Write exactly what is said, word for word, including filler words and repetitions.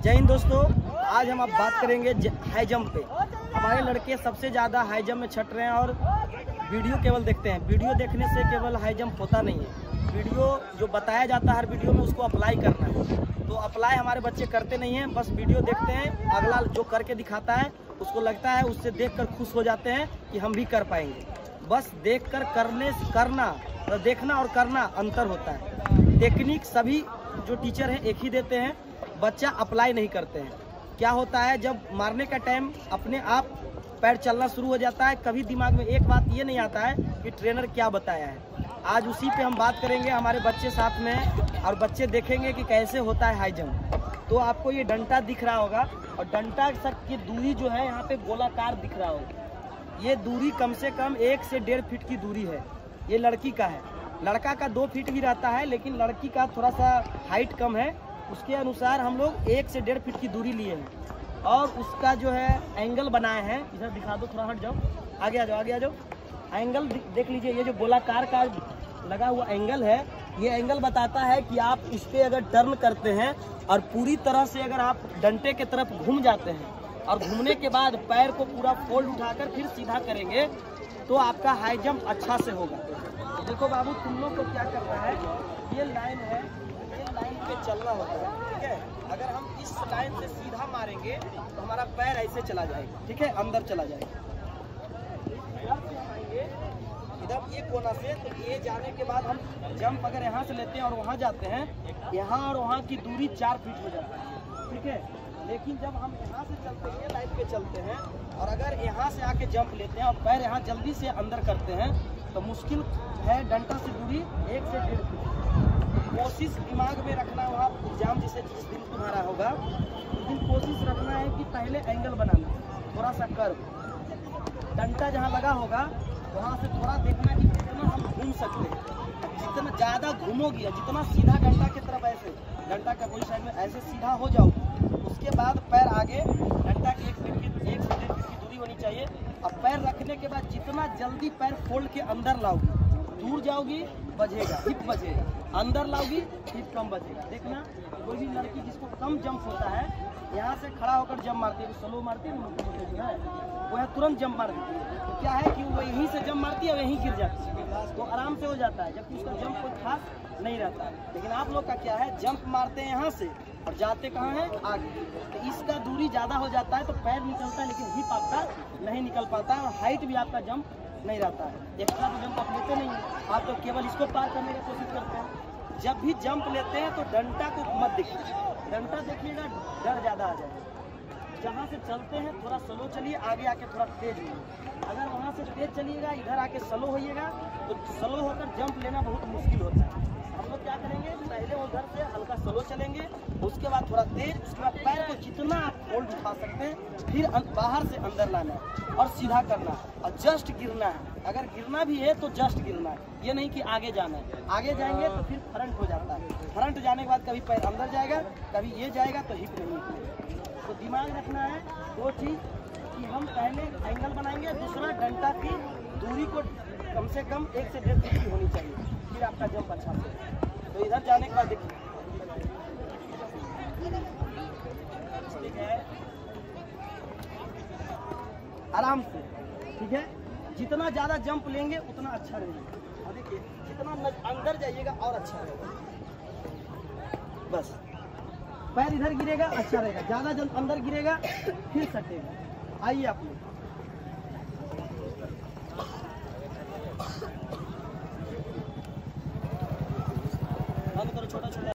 जय हिंद दोस्तों, आज हम अब बात करेंगे हाई जंप पे। हमारे लड़के सबसे ज़्यादा हाई जंप में छट रहे हैं और वीडियो केवल देखते हैं। वीडियो देखने से केवल हाई जंप होता नहीं है, वीडियो जो बताया जाता है हर वीडियो में उसको अप्लाई करना है। तो अप्लाई हमारे बच्चे करते नहीं हैं, बस वीडियो देखते हैं, अगला जो करके दिखाता है उसको लगता है, उससे देखकर खुश हो जाते हैं कि हम भी कर पाएंगे। बस देखकर करने करना, तो देखना और करना अंतर होता है। टेक्निक सभी जो टीचर हैं एक ही देते हैं, बच्चा अप्लाई नहीं करते हैं। क्या होता है, जब मारने का टाइम अपने आप पैर चलना शुरू हो जाता है, कभी दिमाग में एक बात ये नहीं आता है कि ट्रेनर क्या बताया है। आज उसी पे हम बात करेंगे, हमारे बच्चे साथ में, और बच्चे देखेंगे कि कैसे होता है हाई जंप। तो आपको ये डंडा दिख रहा होगा और डंडा तक की दूरी जो है यहाँ पे गोलाकार दिख रहा होगा। ये दूरी कम से कम एक से डेढ़ फीट की दूरी है। ये लड़की का है, लड़का का दो फीट भी रहता है, लेकिन लड़की का थोड़ा सा हाइट कम है, उसके अनुसार हम लोग एक से डेढ़ फीट की दूरी लिए हैं। और उसका जो है एंगल बनाए हैं, इधर दिखा दो, थोड़ा हट जाओ, आगे आ जाओ, आगे आ जाओ। एंगल देख लीजिए, ये जो गोलाकार का लगा हुआ एंगल है, ये एंगल बताता है कि आप इस पे अगर टर्न करते हैं और पूरी तरह से अगर आप डंडे के तरफ घूम जाते हैं और घूमने के बाद पैर को पूरा फोल्ड उठाकर फिर सीधा करेंगे तो आपका हाई जंप अच्छा से होगा। देखो बाबू, तुम लोग को क्या करना है, ये लाइन है, ये लाइन पे चलना होता है, ठीक है। अगर हम इस लाइन से सीधा मारेंगे तो हमारा पैर ऐसे चला जाएगा, ठीक है, अंदर चला जाएगा। इधर ये कोना से, तो ये जाने के बाद हम जंप अगर यहाँ से लेते हैं और वहाँ जाते हैं, यहाँ और वहाँ की दूरी चार फीट हो जाती है, ठीक है। लेकिन जब हम यहाँ से चलते हैं, लाइन पे चलते हैं, और अगर यहाँ से आके जंप लेते हैं और पैर यहाँ जल्दी से अंदर करते हैं तो मुश्किल है डंडा से दूरी एक से डेढ़ फीट। कोशिश दिमाग में रखना, वहाँ एग्जाम जिसे जिस दिन तुम्हारा होगा उस दिन कोशिश रखना है कि पहले एंगल बनाना, थोड़ा सा कर्व, डंडा जहाँ लगा होगा वहाँ से थोड़ा देखना कि कितना हम घूम सकते हैं। जितना ज़्यादा घूमोगी, जितना सीधा डंडा की तरफ ऐसे डंडा का कोई साइड में ऐसे सीधा हो जाओ, उसके बाद पैर आगे, डंडा की एक फीट की एक से डेढ़ फीट की दूरी होनी चाहिए। अब पैर रखने के बाद जितना जल्दी पैर फोल्ड के अंदर लाओगी, दूर जाओगी बजेगा, हिप बजेगा, अंदर लाओगी हिप कम बजेगा। देखना, कोई भी लड़की जिसको कम जंप होता है, यहाँ से खड़ा होकर जंप मारती है, स्लो मारती है, वो है तुरंत जंप मार देती है। तो क्या है कि वो यहीं से जंप मारती है और यहीं गिर जाती है, तो आराम से हो जाता है, जबकि उसका जंप कोई खास नहीं रहता है। लेकिन आप लोग का क्या है, जंप मारते हैं यहाँ से और जाते कहाँ हैं, आगे, तो इसका दूरी ज़्यादा हो जाता है, तो पैर निकलता है लेकिन हिप आपका नहीं निकल पाता है और हाइट भी आपका जंप नहीं रहता है। एक्स्ट्रा तो जंप आप लेते नहीं हैं, आप तो केवल इसको पार करने की कोशिश करते हैं। जब भी जंप लेते हैं तो डंडा को मत देखिए, डंडा देखिएगा डर ज़्यादा आ जाएगा। जहाँ से चलते हैं थोड़ा स्लो चलिए, आगे आके थोड़ा तेज होइए। अगर वहाँ से तेज चलिएगा, इधर आके स्लो होइएगा, तो स्लो होकर जंप लेना बहुत मुश्किल होता है। हम लोग क्या करेंगे, पहले उधर से हल्का स्लो चलेंगे, उसके बाद थोड़ा तेज, उसके बाद पैर को जितना आप फोल्ड उठा सकते हैं, फिर बाहर से अंदर लाना है और सीधा करना है और जस्ट गिरना है। अगर गिरना भी है तो जस्ट गिरना है, ये नहीं कि आगे जाना है। आगे जाएंगे तो फिर फ्रंट हो जाता है, फ्रंट जाने के बाद कभी पैर अंदर जाएगा, कभी ये जाएगा, तो हिप नहीं। तो दिमाग रखना है दो चीज़, कि हम पहले एंगल बनाएंगे, दूसरा डंडा की दूरी को कम से कम एक से डेढ़ फीट की होनी चाहिए, फिर आपका जंप अच्छा से। तो इधर जाने के बाद देखिए, ठीक है, आराम से, ठीक है। जितना ज़्यादा जंप लेंगे उतना अच्छा रहेगा। और देखिए, जितना अंदर जाइएगा और अच्छा रहेगा। बस पैर इधर गिरेगा, अच्छा रहेगा, ज़्यादा जंप अंदर गिरेगा फिर सटेगा। आइए आप लोग, बंद करो, छोटा छोटा